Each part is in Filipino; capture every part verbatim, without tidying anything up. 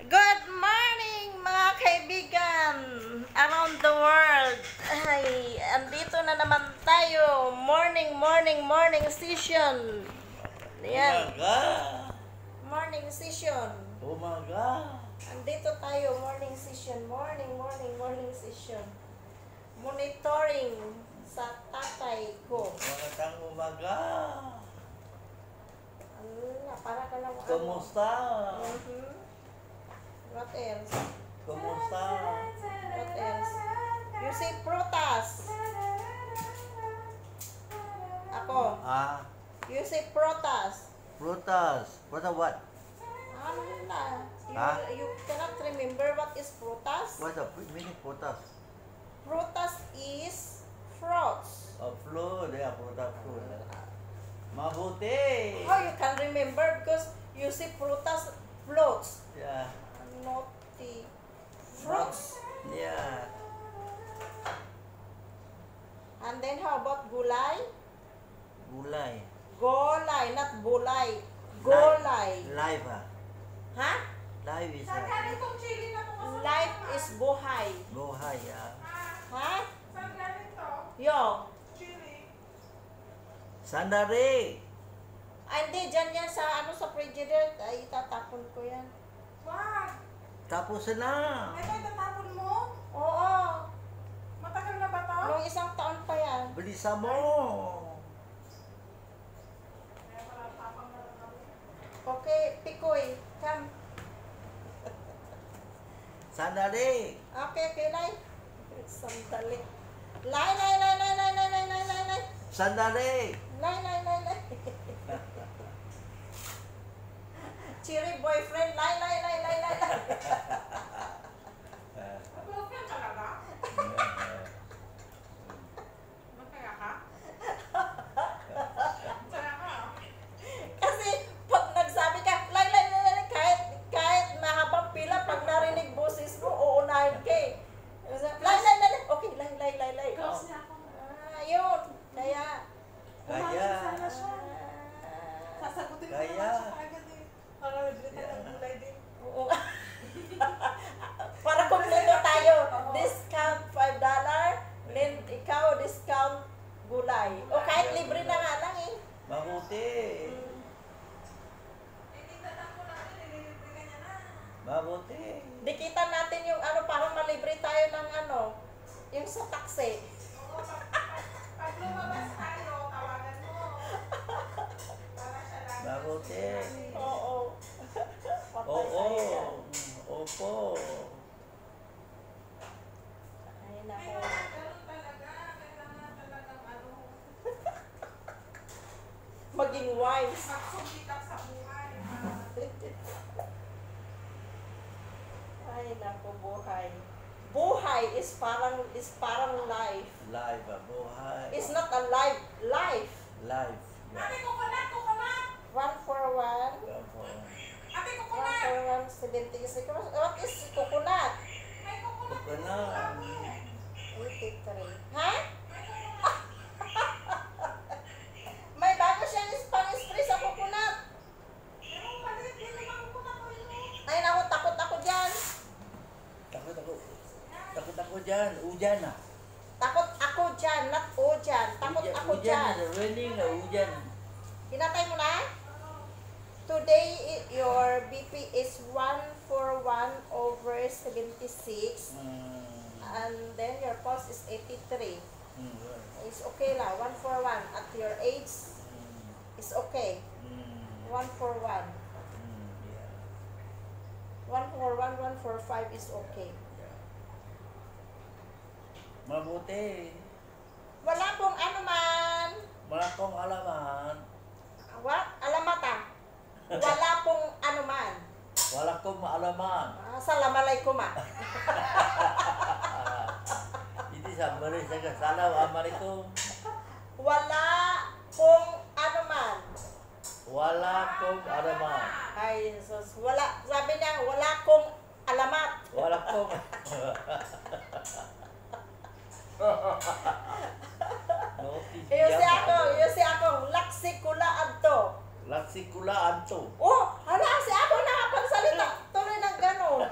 Good morning mga kaibigan around the world. Ay, andito na naman tayo. Morning, morning, morning session. Ayan. Umaga. Morning session. Umaga. Andito tayo, morning session. Morning, morning, morning session. Monitoring sa tatay ko. Magandang umaga. Ala, para ka lang. Kumusta? Mhm. What else? Kumusta? What else? You say prutas. Ako. Ah, You say prutas. prutas. Prutas what? Ano na? You, Ha? you cannot remember what is prutas? What's the meaning prutas? Prutas is fruits. A fruit. Yeah, prutas fruit. Mabuti. Oh, you can remember because you say prutas floats. Yeah. Naughty. Fruits. Yeah. And then how about gulay? Gulay. Golay, not bulay. Golay. Live ah. Ha? Live is a Life is buhay. buhay ah. Ha? Yo. Sandali. Ay, hindi. Dyan yan sa, ano, sa frigidaire. Ay, itatapon ko yan. Wag! Tapos na. Ito itatapon mo? Oo. Matagal na ba to? Nung isang taon pa yan. Bilisan mo. Kaya pala tapang na lang kami. Okay, Pikoy. Come. Sandali. Okay, okay, Lai. Sandali. Lai, lai, lai, lai, lai, lai, lai, lai, lai, lai. Sandali. Lai, lai, lai, lai. Chiri boyfriend. Lai, lai, lai, lai, lai, lai. Mag-girlfriend talaga? Magkaya ka? Saya ka? Kasi pag nagsabi ka, lai, lai, lai, lai, kahit, kahit mahabang pila, pag narinig boses mo, uunahin ka eh. Lai, lai, lai, lai. Okay, lai, lai, lai, lai. Girls niya ako. Ah, yun. Kaya, Kaya. Sana siya. Sasagutin ko Kaya. naman siya kaagad eh. Para nabili tayo ng gulay din. oo. Para kumpleto tayo. Discount five dollars, then ikaw discount gulay. O kahit libre na nga lang eh. Mabuti. Titignan ko natin, nililibre ka niya na. Mabuti. Dikitan natin yung ano, para malibre tayo ng ano, yung sa taxi. Oo, pag, pag, pag lumabas tayo, tawagan mo. Para siya lang. Mabuti. Oo. Patay Oo. sa'yo yan. Opo. Ay, Kaya nako. ganun talaga. Kailangan talagang ano, Maging wise. magsumitak sa buhay. Ay, nako, buhay. Buhay is parang, is parang life. Live ah. Buhay. It's not a life. Life. Live. Ate, kukunat, kukunat! One for one. Opo. Ate, One kukunat! for one, seventy six. What is coconut? May kukunat Ito dito na. sa dami eh. eighty-three. Ha? May kukunat. May bago siyang pang-spray sa coconut. Pero palit, hindi naman kukunat ko yun. Ay, naku, takot ako dyan. Takot ako. Takot ako dyan. Ujan ah. Takot ako dyan, not o dyan. Takot Ujan- ako Ujan dyan. is raining ah. Ujan. Hinatay mo na? Today, i- your B P is one forty-one over seventy-six. Hmm. And then your pulse is eighty-three. Hmm. It's okay lah, one forty-one. At your age, Hmm. it's okay. Hmm. one forty-one. Hmm. Yeah. one forty-one, one forty-five is okay. Yeah. Mabuti. Wala pong ano man. Wala kong alaman. What? Alamata. Wala pong ano man. Wala kong maalaman. Ah, Assalamualaikum ah. Hindi sa balik sa kasalaw. Amar ito. Wala pong ano man. Wala kong alaman. Ay, Jesus. Wala. Sabi niya, wala kong alamat. Wala kong... Notice Iyo si yan, ako, ano? iyo si ako. Laksi kula adto. Laksi kulaan to. Oh, hala si ako nakapagsalita. Tuloy ng ganon.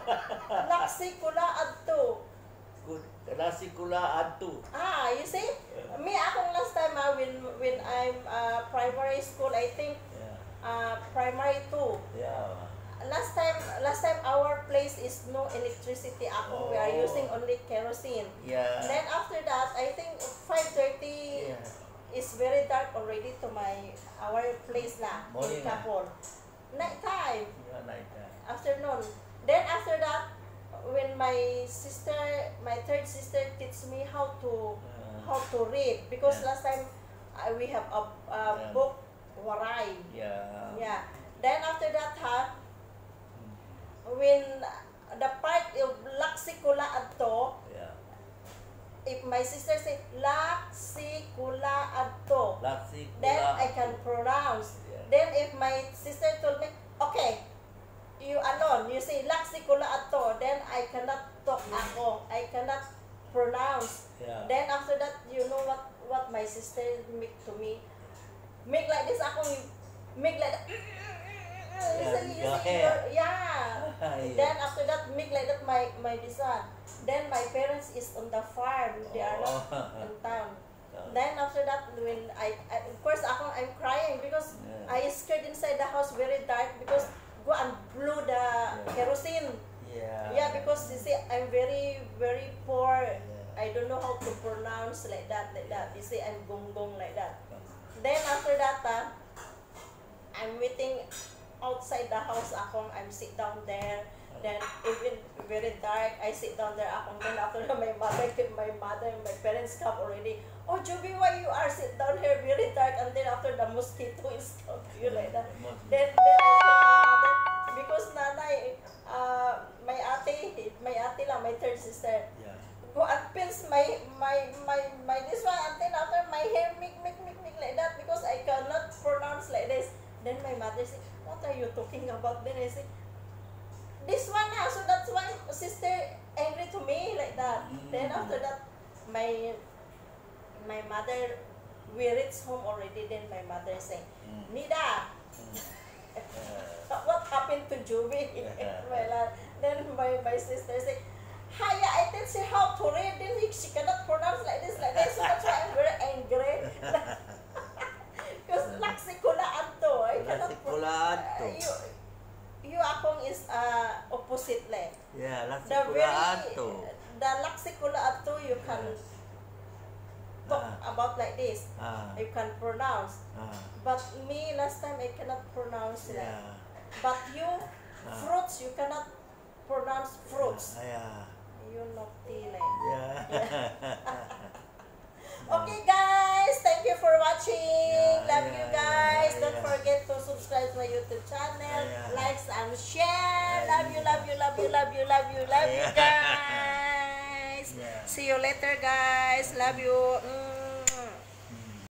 Laksi kula adto. Good. Nasi kula adto. Ah, you see? Me akong last time ah, when when I'm uh, primary school, I think Yeah. uh, primary two. Yeah. Last time last time our place is no electricity. Ako we are Oh. using only kerosene. Yeah. Then after that, I think five thirty Yeah. is very dark already to my our place na in Morning na. Kapon. Night time, Yeah, night time. afternoon. Then after that, when my sister, my third sister teach me how to Uh, how to read because Yeah. last time uh, we have a, a Yeah. book Waray. yeah. Yeah. Then after that, ha, Mm. when the part of Laksikula adto, Yeah. if my sister say Laksikula adto, Latsi kula. then I can pronounce. Yeah. Then if my sister told me, okay, you alone, you say Laksikula adto, then I cannot talk ako. I cannot pronounce. Yeah. Then after that, you know what what my sister make to me? Make like this ako, make like that. You Yeah, see, you your see, hair. your- yeah. Yeah. Then after that, make like that my my this one. Then my parents is on the farm. They are not Oh. in town. Oh. Then after that, when I, I of course ako I'm crying because Yeah. I scared inside the house very dark because go and blew the Yeah. kerosene. Yeah. Yeah, because you see I'm very very poor. Yeah. I don't know how to pronounce like that like that. You see I'm gonggong like that. Then after that, uh, I'm waiting outside the house. Akong I'm sit down there. Then even very dark, I sit down there. Akong then after that, my mother, my mother, my parents come already. Oh, Juby, why you are sit down here very dark? And then after the mosquito is come to you like that. Then then I tell my mother because nanay, uh, my ate, my ate lang, my third sister. Yeah. Go and pinch my my my my this one and then after my hair make make make make like that because I cannot pronounce like this. Then my mother say, what are you talking about? Then I say, this one ah, so that's why sister angry to me like that. Then after that, my my mother, we reach home already. Then my mother say, Mm. Nida, Uh, what happened to Juby? Well, uh, then my, my sister say, Haya, I teach her how to read. Then he- she cannot pronounce like this, like this. So that's why I'm very angry. Because Laksikula Anto, I cannot Latsi kula adto. Uh, you, you akong is uh, opposite le. Yeah, latsi The kula very, adto. the Laksikula Anto, you can talk Ah. about like this. Ah. You can pronounce. Ah. But me, last time, I cannot pronounce like. Yeah. But you, Ah. fruits, you cannot pronounce fruits. Ah, yeah. You naughty like. Yeah. Okay guys, thank you for watching. Yeah, Love yeah, you guys. yeah, Don't yeah. forget to subscribe to my YouTube channel. Yeah. Likes and share. Yeah, Love you, love you, love you, love you, love you, love you Yeah. guys. Yeah. See you later guys. Love you. Mm.